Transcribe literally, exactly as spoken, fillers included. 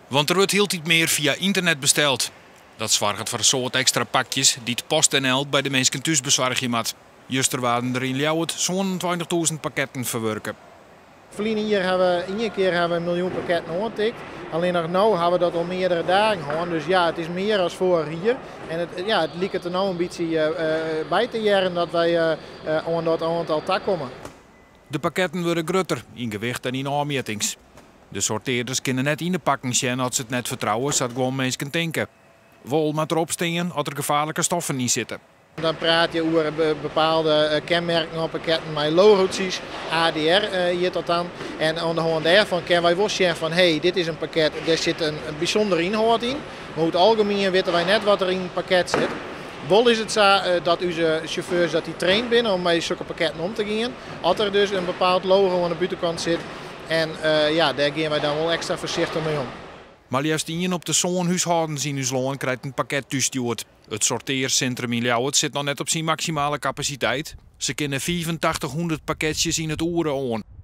Want er wordt heel tijd meer via internet besteld. Dat zorgt voor een soort extra pakjes die het PostNL bij de mensen thuis bezorgen moet. Juster waren er in Ljouwert zo'n twintigduizend pakketten verwerken. Verleden jaar hebben we in één keer hebben we een miljoen pakketten aangetikt. Alleen nog nu hebben we dat al meerdere dagen gehad. Dus ja, het is meer dan vorig hier. En het, ja, het lijkt er nou een beetje uh, uh, bij te jaren dat wij uh, uh, aan dat aantal tak komen. De pakketten worden groter in gewicht en in aanmetings. De sorteerders kunnen net in de pakken zien als ze het net vertrouwen, zodat gewoon mensen denken. Wol moet erop staan als er gevaarlijke stoffen in zitten. Dan praat je over bepaalde kenmerken op pakketten met logo's, A D R uh, hier tot dan. En aan de hand daarvan kunnen wij wel zeggen van hey, dit is een pakket, daar zit een, een bijzonder inhoud in. Maar over het algemeen weten wij net wat er in het pakket zit. Wel is het zo uh, dat onze chauffeurs dat die trained binnen om met zulke pakketten om te gaan. Als er dus een bepaald logo aan de buitenkant zit. En uh, ja, daar gaan wij dan wel extra voorzichtig mee om. Maar juist in op de zo'n huishoudens in ons land krijgt een pakket toegestuurd. Het sorteercentrum in Ljouwert zit nog net op zijn maximale capaciteit. Ze kunnen vijfentachtighonderd pakketjes in het oren aan.